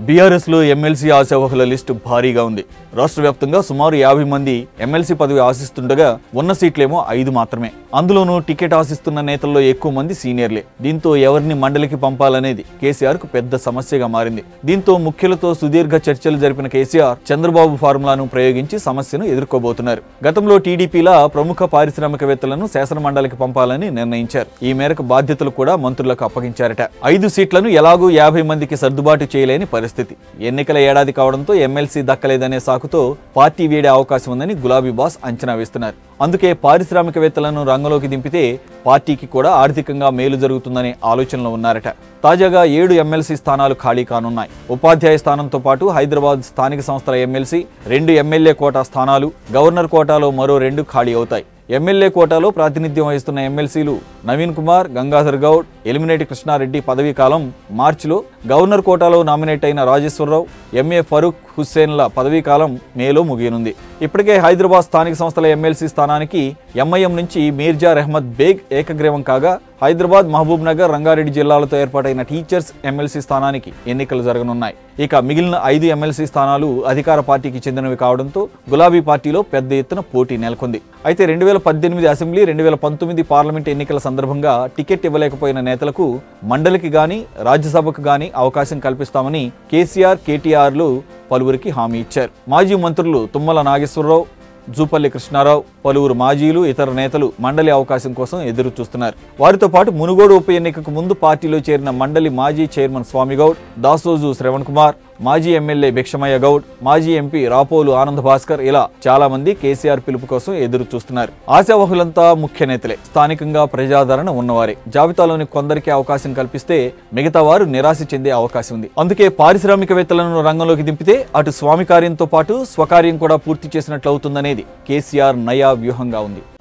BRS లో MLC ఆశావహుల list భారీగా ఉంది. రాష్ట్ర వ్యాప్తంగా సుమారు 50 మంది ఎమ్మెల్సీ పదవి ఆశిస్తుండగా ఉన్న సీట్లేమో 5 మాత్రమే. అందులోనూ టికెట్ ఆశిస్తున్న నేతల్లో ఎక్కువ మంది సీనియర్లే. దీంతో ఎవరిని మండలికి పంపాలనేది కేసీఆర్ కు పెద్ద సమస్యగా మారింది. దీంతో ముఖ్యులతో సుదీర్ఘ చర్చలు జరిపిన కేసీఆర్ చంద్రబాబు ఫార్ములాను ప్రయోగించి సమస్యను ఎదుర్కోబోతున్నారు. గతంలో టీడీపీలా ప్రముఖ పారిశ్రామికవేత్తలను శాసన మండలికి పంపాలని నిర్ణయించారు. ఈ మేరకు బాధ్యతలు కూడా మంత్రులకు అప్పగించారట. 5 సీట్లను ఎలాగూ 50 మందికి సర్దుబాటు చేయలేని పరిస్థితి. ఎన్నికల ఏడాది కావడంతో ఎమ్మెల్సీ దక్కలేదనే సాకుతో పార్టీ వీడే అవకాశం ఉందని గులాబీ బాస్ అంచనా వేస్తున్నారు. అందుకే పారిశ్రామికవేత్తలను రంగంలోకి దింపితే పార్టీకి కూడా ఆర్థికంగా మేలు జరుగుతుందనే ఆలోచనలో ఉన్నారట. తాజాగా 7 ఎమ్మెల్సీ స్థానాలు ఖాళీ కానున్నాయి. ఉపాధ్యాయ స్థానంతో పాటు హైదరాబాద్ స్థానిక సంస్థల ఎమ్మెల్సీ, 2 ఎమ్మెల్యే కోటా స్థానాలు, గవర్నర్ కోటాలో మరో 2 ఖాళీ అవుతాయి. ఎమ్మెల్యే కోటాలో ప్రాతినిధ్యం వహిస్తున్న ఎమ్మెల్సీలు నవీన్ కుమార్, గంగాధర్ గౌడ్, ఎలిమినేటి కృష్ణారెడ్డి పదవీ కాలం మార్చిలో, గవర్నర్ కోటాలో నామినేట్ అయిన రాజేశ్వరరావు, ఎంఏ ఫరూక్ హుస్సేన్ల పదవీ కాలం మేలో ముగియనుంది. ఇప్పటికే హైదరాబాద్ స్థానిక సంస్థల ఎమ్మెల్సీ స్థానానికి ఎంఐఎం నుంచి మీర్జా రెహ్మద్ బేగ్ ఏకగ్రీవం కాగా, హైదరాబాద్, మహబూబ్ నగర్, రంగారెడ్డి జిల్లాలతో ఏర్పాటైన టీచర్స్ ఎమ్మెల్సీ స్థానానికి ఎన్నికలు జరగనున్నాయి. ఇక మిగిలిన 5 ఎమ్మెల్సీ స్థానాలు అధికార పార్టీకి చెందినవి కావడంతో గులాబీ పార్టీలో పెద్ద ఎత్తున పోటీ నెలకొంది. అయితే 2018 అసెంబ్లీ, 2019 పార్లమెంట్ ఎన్నికల సందర్భంగా టికెట్ ఇవ్వలేకపోయిన నేతలకు మండలికి గాని, రాజ్యసభకు గాని అవకాశం కల్పిస్తామని కేసీఆర్, కేటీఆర్లు పలువురికి హామీ ఇచ్చారు. మాజీ మంత్రులు తుమ్మల నాగేశ్వరరావు, జూపల్లి కృష్ణారావు, పలువురు మాజీలు, ఇతర నేతలు మండలి అవకాశం కోసం ఎదురు చూస్తున్నారు. వారితో పాటు మునుగోడు ఉప ఎన్నికకు ముందు పార్టీలో చేరిన మండలి మాజీ చైర్మన్ స్వామిగౌడ్, దాసోజు శ్రవణ్ కుమార్, మాజీ ఎమ్మెల్యే భిక్షమయ్య గౌడ్, మాజీ ఎంపీ రాపోలు ఆనంద్ భాస్కర్ ఇలా చాలా మంది కేసీఆర్ పిలుపు కోసం ఎదురు చూస్తున్నారు. ఆశావహులంతా ముఖ్య నేతలే, స్థానికంగా ప్రజాదరణ ఉన్నవారే. జాబితాలోని కొందరికి అవకాశం కల్పిస్తే మిగతా వారు నిరాశ చెందే అవకాశం ఉంది. అందుకే పారిశ్రామికవేత్తలను రంగంలోకి దింపితే అటు స్వామి కార్యంతో పాటు స్వకార్యం కూడా పూర్తి చేసినట్లవుతుందనేది కేసీఆర్ నయా వ్యూహంగా ఉంది.